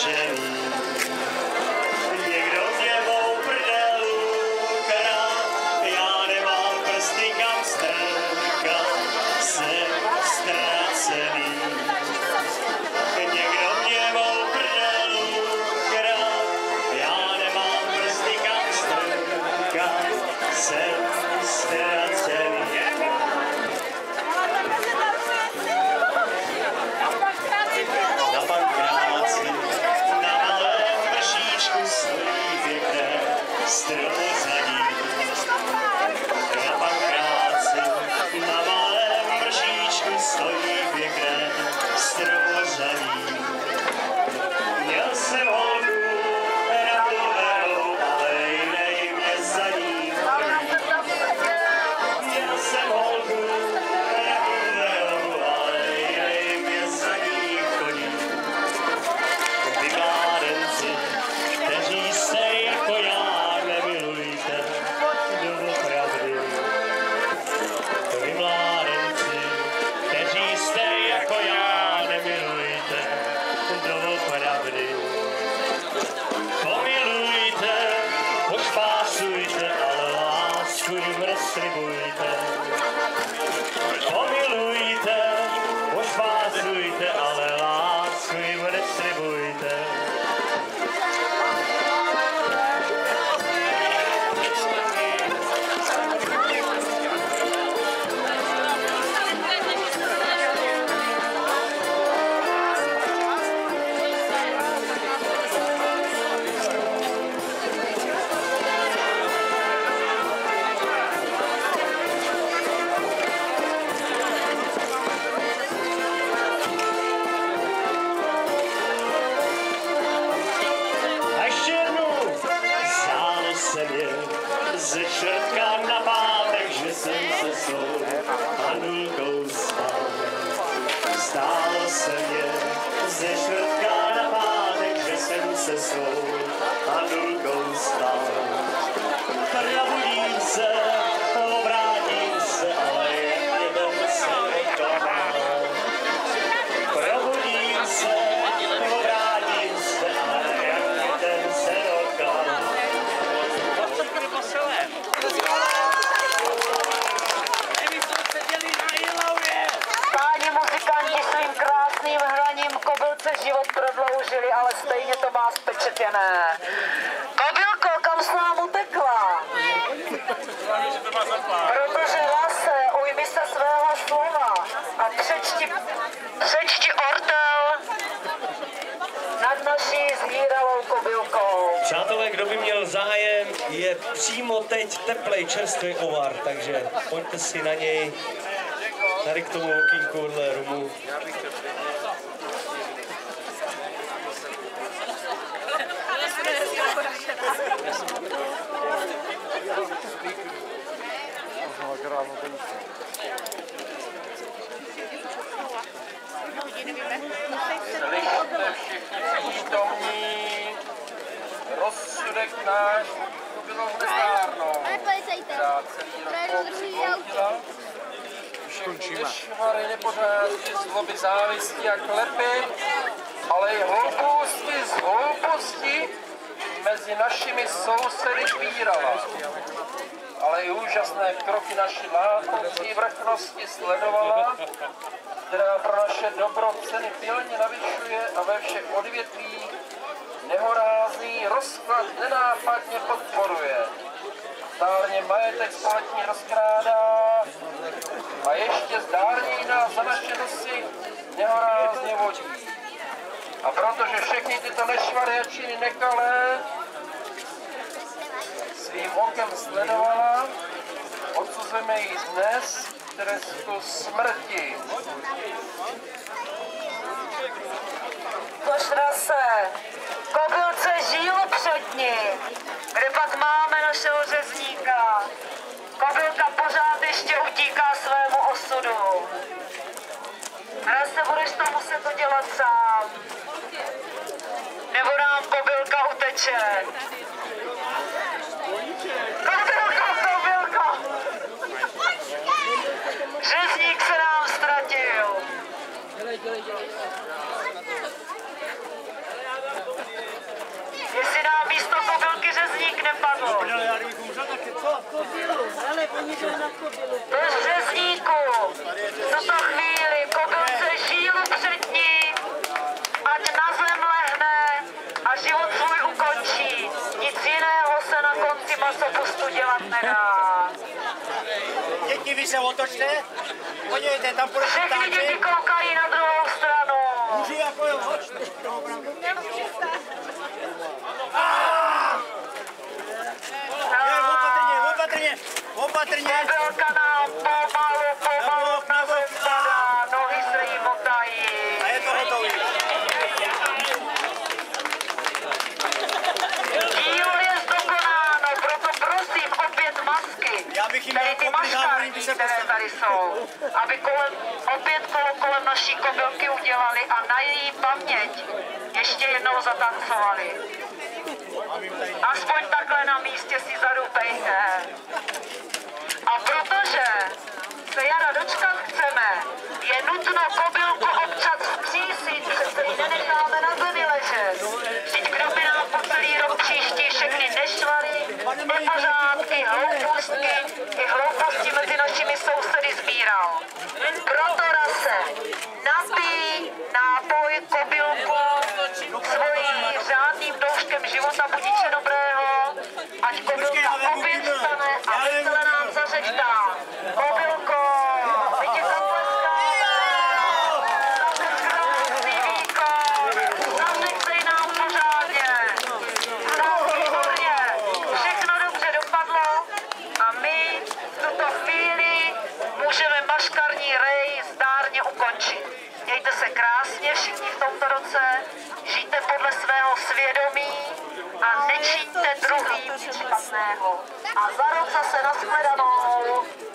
ztracený. Někdo mě mou prdelu krát, já nemám prsty kam strkat, jsem ztracený. Někdo mě mou prdelu krát, já nemám prsty kam strkat, jsem ztracený. Na Pankráci, na malém vršíčku stojí pěkné stromozadí. Na Pankráci, na malém vršíčku stojí pěkné stromozadí. Měl jsem holku radovenou, ale jinej mě za ní chodí. Měl jsem holku radovenou, ale jinej mě za ní chodí. Vy mládenci, kteří se jako já nemilujte doopravdy. Vy mládenci, kteří jste jako já nemilujte doopravdy. Pomilujte, pošpásujte, ale lásku jim neslibujte. Pomilujte, pošpásujte, ale lásku jim neslibujte. A ještě jednou, stálo se mě ze čtvrtka na pátek, že jsem se svou Hanulkou spal. Stálo se mě ze čtvrtka na pátek, že jsem se svou Hanulkou spal. Probudím se, obrátím se, ale jeden se nekoná. Probudím se, obrátím se, ale jeden se nekoná. Páni muzikanti svým krásným hraním kobylce život prodloužili, ale stejně to má spečetěné. Kobylko, kam jsi nám utekla? Protože Lase, ujmi se svého slova a přečti ortel nad naší zhýralou kobylkou. Přátelé, kdo by měl zájem, je přímo teď teplej čerstvý ovar, takže pojďte si na něj, tady k tomu okýnku vedle rumu. Slyšte všichni přítomní, rozsudek náš kobylou nezdárnou. Za celý rok povodila, všechny nešvary, nepořádky, zloby, závisti a klepy, ale i hlouposti z hlouposti mezi našimi sousedy pírala. Ale i úžasné kroky naší látoucí vrchnosti sledovala, která pro naše dobro ceny pilně navyšuje a ve všech odvětvích nehorázný rozklad nenápadně podporuje. Zdárně majetek společně rozkrádá a ještě zdárněji nás za naše nosy nehorázně vodí. A protože všechny tyto nešvaré činy nekalé svým okem sledovala, odsuzujeme jí dnes trestu smrti. Pošra se, kobylce žílu předni, kde pak máme našeho řezníka. Kobylka pořád ještě utíká svému osudu. Raz se budeš to muset udělat sám, nebo nám kobylka uteče. Kobylka! Řezník se nám ztratil. dopadlo. Bez řezníku. V tuto chvíli kobylce žílu přední, ať na zem lehne a život svůj ukončí. Nic jiného se na konci masopustu dělat nedá. Děti, vy se otočte, podívejte, tam půjde Všechny děti koukají na druhou stranu. Můžu jako jo, opatrně. Kobylka nám pomalu na zem padá, nohy se jí motají. A je to hotový. Dílo je zdokonáno, proto prosím opět masky. Tady ty maškarky, které tady jsou, aby opět kolem naší kobylky udělali a na její paměť ještě jednou zatancovali. Aspoň takhle na místě si zadupejte. A protože se jara dočkat chceme, je nutno kobylku občas vzkřísit, přece ji nenecháme na zemi ležet. Vždyť kdo by nám po celý rok příští všechny nešvary, nepořádky, hloupostky i hlouposti mezi našimi sousedy sbíral. Proto rase, napij nápoj kobylku svojí řádným douškem života budiče dobrého, ať kobylka opět vstane a vesele nám zařechtá. Kobylko, my ti zatleskáme, za ten krásný výkon, zařechtej nám pořádně, tak výborně, všechno dobře dopadlo a my v tuto chvíli můžeme maškarní rej zdárně ukončit. Mějte se krásně všichni v tomto roce, žijte podle svého svědomí a nečiňte druhým nic špatného. A za rok zase nashledanou.